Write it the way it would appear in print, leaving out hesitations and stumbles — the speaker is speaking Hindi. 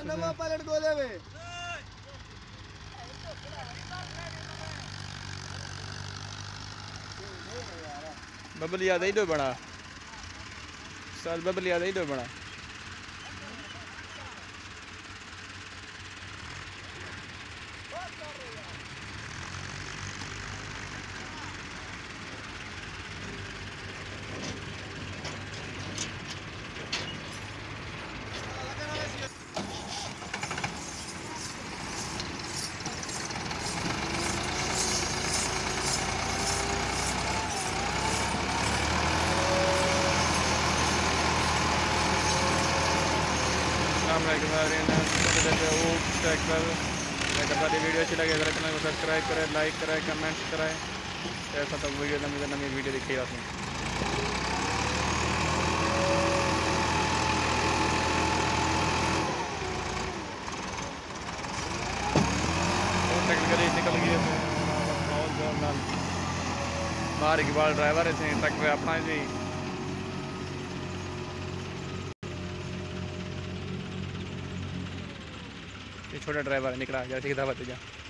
नवा पायलट गोले वे बबलिया दे दो बड़ा साल बबलिया दे दो बड़ा अगर वीडियो अच्छी लगे तो चैनल को सब्सक्राइब करें, लाइक करें, कमेंट्स करें। ऐसा तो वीडियो नवी वीडियो देखिए आपने टेक्निकली निकल गई बाहर की बाल ड्राइवर है ट्रैक्टर अपना जी छोटा ड्राइवर निकला जा दावत जा